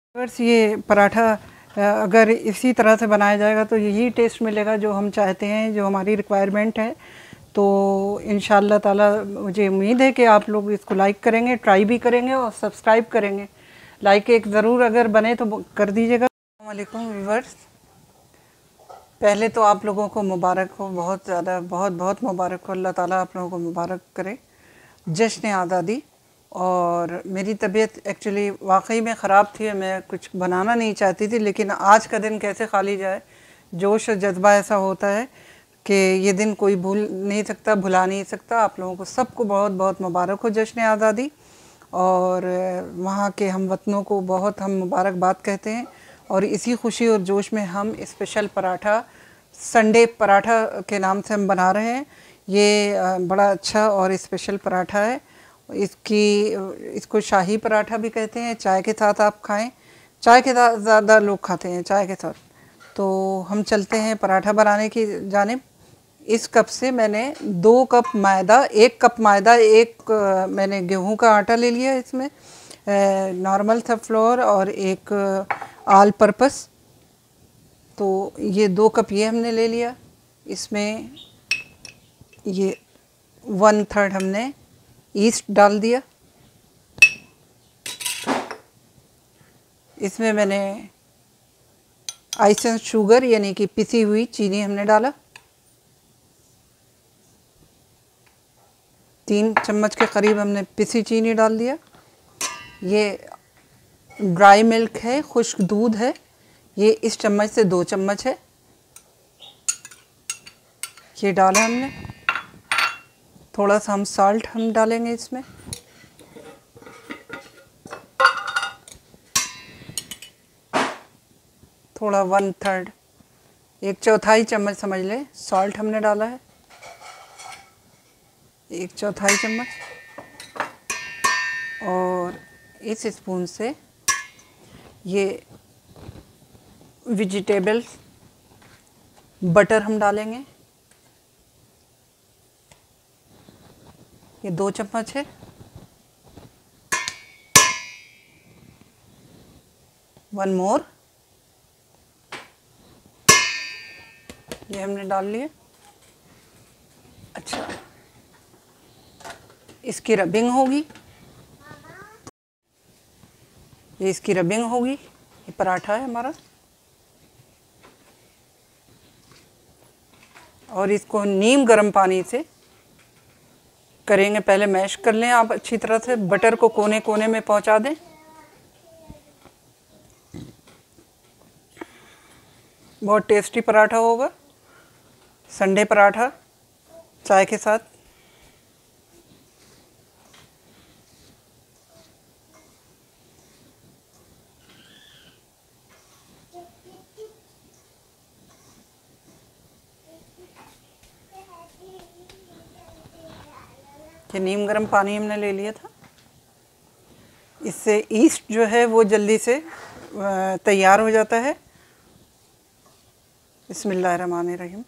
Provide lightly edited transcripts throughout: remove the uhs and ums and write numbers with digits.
बस ये पराठा अगर इसी तरह से बनाया जाएगा तो यही टेस्ट मिलेगा जो हम चाहते हैं, जो हमारी रिक्वायरमेंट है। तो इंशाअल्लाह ताला मुझे उम्मीद है कि आप लोग इसको लाइक करेंगे, ट्राई भी करेंगे और सब्सक्राइब करेंगे। लाइक एक ज़रूर अगर बने तो कर दीजिएगा। अस्सलाम वालेकुम व्यूअर्स, पहले तो आप लोगों को मुबारक हो, बहुत ज़्यादा बहुत बहुत मुबारक हो। अल्लाह ताला आप लोगों को मुबारक करे जश्न आज़ादी। और मेरी तबीयत एक्चुअली वाकई में ख़राब थी, मैं कुछ बनाना नहीं चाहती थी, लेकिन आज का दिन कैसे खाली जाए, जोश और जज्बा ऐसा होता है कि ये दिन कोई भूल नहीं सकता, भुला नहीं सकता। आप लोगों को सबको बहुत बहुत मुबारक हो जश्न आज़ादी। और वहाँ के हम वतनों को बहुत हम मुबारकबाद कहते हैं। और इसी खुशी और जोश में हम स्पेशल पराठा, संडे पराठा के नाम से हम बना रहे हैं। ये बड़ा अच्छा और स्पेशल पराठा है। इसको शाही पराठा भी कहते हैं। चाय के साथ आप खाएं, चाय के साथ ज़्यादा लोग खाते हैं, चाय के साथ। तो हम चलते हैं पराठा बनाने की जानिब। इस कप से मैंने 2 कप मैदा, 1 कप मैदा, मैंने गेहूं का आटा ले लिया, इसमें नॉर्मल सा फ्लोर और 1 ऑल पर्पस। तो ये 2 कप ये हमने ले लिया। इसमें ये 1/3 हमने ईस्ट डाल दिया। इसमें मैंने आइसेंस शुगर यानी कि पिसी हुई चीनी हमने डाला। 3 चम्मच के करीब हमने पिसी चीनी डाल दिया। ये ड्राई मिल्क है, खुश्क दूध है, ये इस चम्मच से 2 चम्मच है, ये डाला हमने। थोड़ा सा हम साल्ट हम डालेंगे इसमें। थोड़ा 1/3, 1/4 चम्मच समझ लें, सॉल्ट हमने डाला है, 1/4 चम्मच। और इस स्पून से ये वेजिटेबल बटर हम डालेंगे, ये 2 चम्मच है। 1 मोर, ये हमने डाल लिए। अच्छा, इसकी रबिंग होगी, ये इसकी रबिंग होगी। ये पराठा है हमारा। और इसको नीम गर्म पानी से करेंगे। पहले मैश कर लें आप अच्छी तरह से, बटर को कोने कोने में पहुंचा दें। बहुत टेस्टी पराठा होगा, संडे पराठा चाय के साथ। ये नीम गर्म पानी हमने ले लिया था। इससे ईस्ट जो है वो जल्दी से तैयार हो जाता है। बिस्मिल्लाहिर्रहमानिर्रहीम।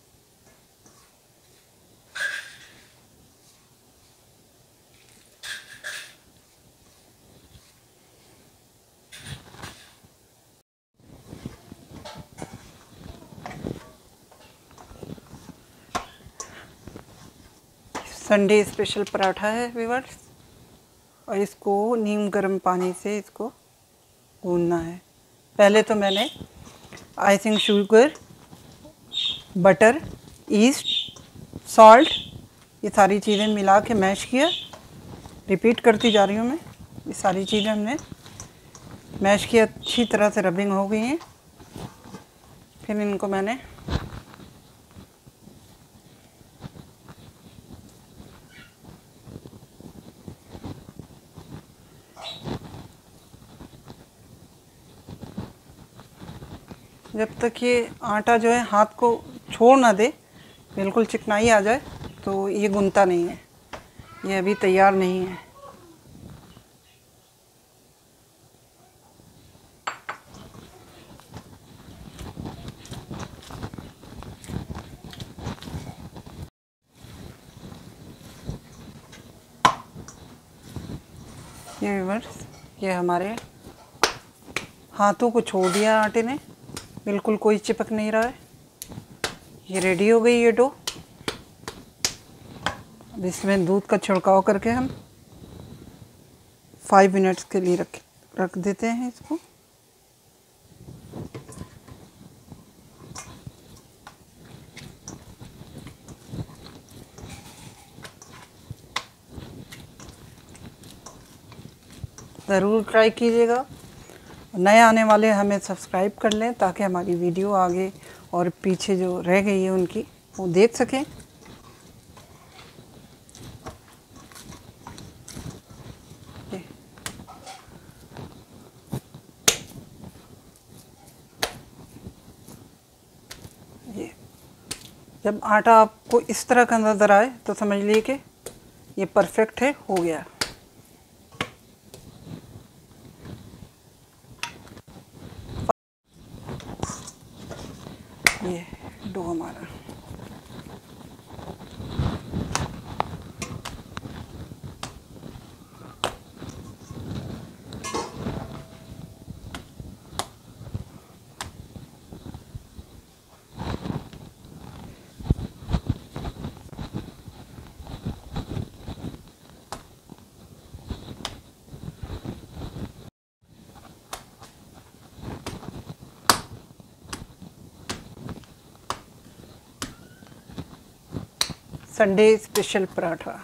संडे स्पेशल पराठा है व्यूअर्स। और इसको नीम गर्म पानी से इसको गूंदना है। पहले तो मैंने icing sugar, butter, yeast, salt, ये सारी चीज़ें मिला के मैश किया। रिपीट करती जा रही हूँ मैं। ये सारी चीज़ें हमने मैश किया, अच्छी तरह से रबिंग हो गई हैं। फिर इनको मैंने जब तक ये आटा जो है हाथ को छोड़ ना दे, बिल्कुल चिकनाई आ जाए, तो ये गुनता नहीं है, ये अभी तैयार नहीं है। ये व्यूअर्स, ये हमारे हाथों को छोड़ दिया आटे ने, बिल्कुल कोई चिपक नहीं रहा है। ये रेडी हो गई ये डो। अब इसमें दूध का छिड़काव करके हम 5 मिनट्स के लिए रख देते हैं इसको। ज़रूर ट्राई कीजिएगा। नए आने वाले हमें सब्सक्राइब कर लें ताकि हमारी वीडियो आगे और पीछे जो रह गई है उनकी वो देख सकें। ये जब आटा आपको इस तरह का नज़र आए तो समझ लीजिए कि ये परफेक्ट है, हो गया। ये डो हमारा संडे स्पेशल पराठा।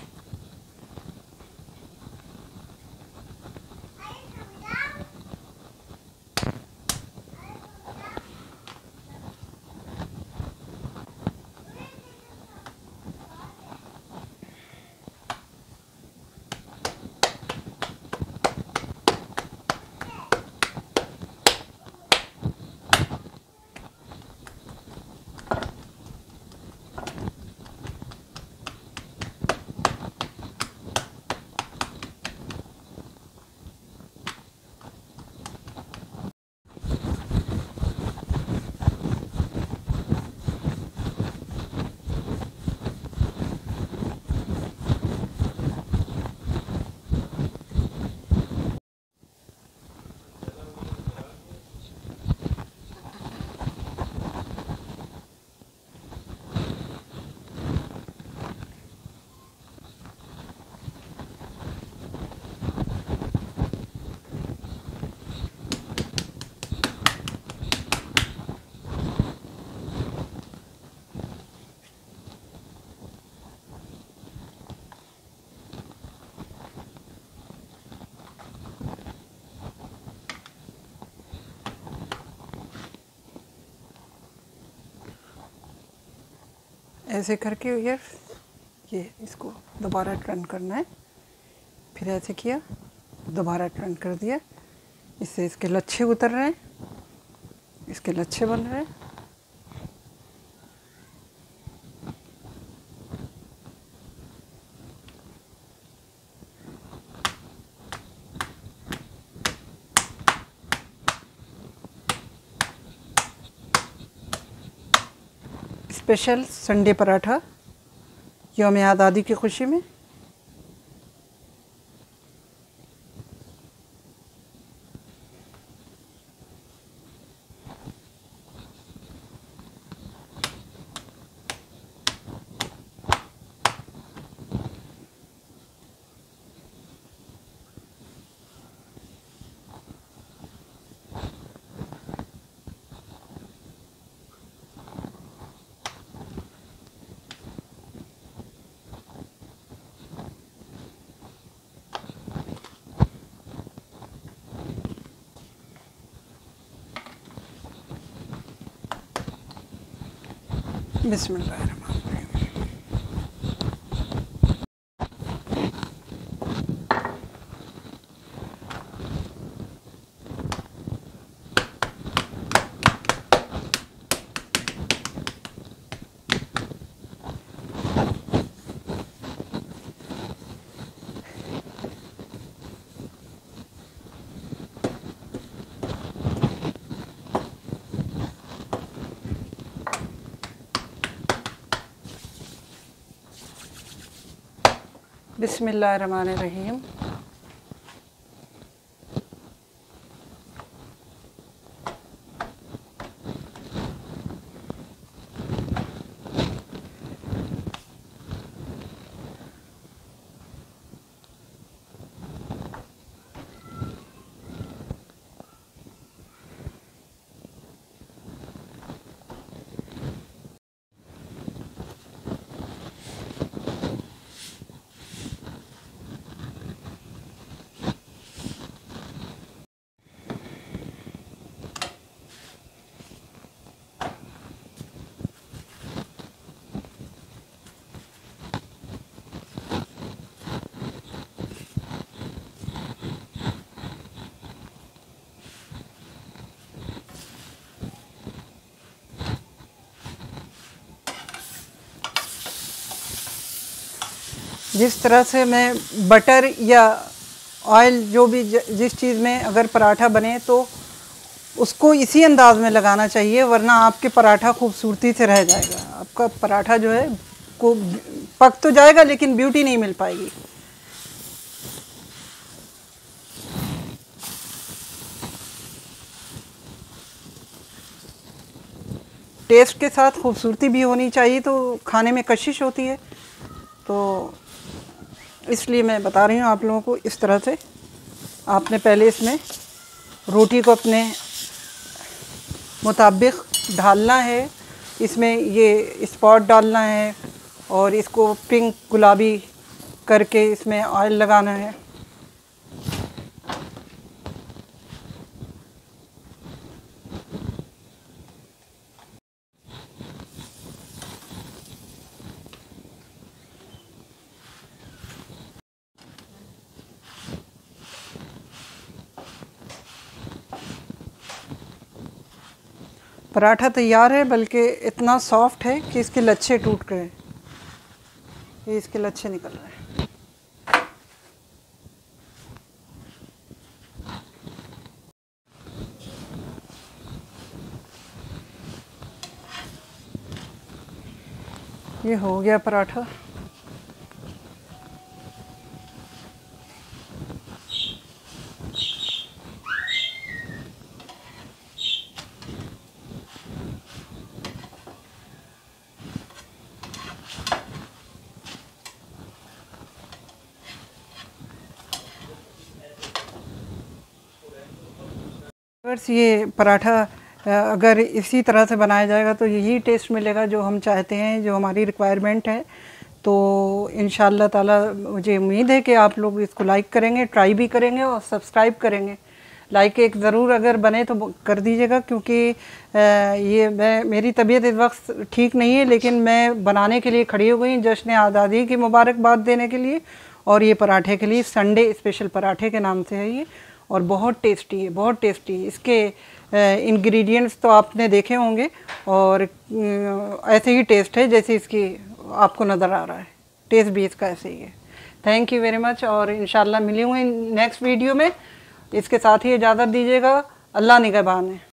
ऐसे करके ये इसको दोबारा टर्न करना है। फिर ऐसे किया, दोबारा टर्न कर दिया। इससे इसके लच्छे उतर रहे हैं, इसके लच्छे बन रहे हैं। स्पेशल संडे पराठा यौम आज़ादी की खुशी में। बिस्मिल्लाहिर्रहमानिर्रहीम। बिस्मिल्लाहिर्रहमानिर्रहीम। जिस तरह से मैं बटर या ऑयल जो भी जिस चीज़ में अगर पराठा बने तो उसको इसी अंदाज में लगाना चाहिए, वरना आपके पराठा खूबसूरती से रह जाएगा। आपका पराठा जो है को पक तो जाएगा लेकिन ब्यूटी नहीं मिल पाएगी। टेस्ट के साथ खूबसूरती भी होनी चाहिए, तो खाने में कशिश होती है। तो इसलिए मैं बता रही हूँ आप लोगों को, इस तरह से आपने पहले इसमें रोटी को अपने मुताबिक ढालना है, इसमें ये स्पॉट डालना है और इसको पिंक गुलाबी करके इसमें ऑयल लगाना है। पराठा तैयार है, बल्कि इतना सॉफ्ट है कि इसके लच्छे टूट गए। ये इसके लच्छे निकल रहे हैं। ये हो गया पराठा। ये पराठा अगर इसी तरह से बनाया जाएगा तो यही टेस्ट मिलेगा जो हम चाहते हैं, जो हमारी रिक्वायरमेंट है। तो इंशाअल्लाह ताला मुझे उम्मीद है कि आप लोग इसको लाइक करेंगे, ट्राई भी करेंगे और सब्सक्राइब करेंगे। लाइक एक ज़रूर अगर बने तो कर दीजिएगा, क्योंकि ये मेरी तबीयत इस वक्त ठीक नहीं है, लेकिन मैं बनाने के लिए खड़ी हो गई जश्न आज़ादी की मुबारकबाद देने के लिए। और ये पराठे के लिए संडे स्पेशल पराठे के नाम से है ये, और बहुत टेस्टी है, बहुत टेस्टी। इसके इंग्रेडिएंट्स तो आपने देखे होंगे और ऐसे ही टेस्ट है जैसे इसकी आपको नज़र आ रहा है। टेस्ट भी इसका ऐसे ही है। थैंक यू वेरी मच, और इंशाल्लाह मिलूँगी नेक्स्ट वीडियो में। इसके साथ ही इजाज़त दीजिएगा। अल्लाह निगहबान है।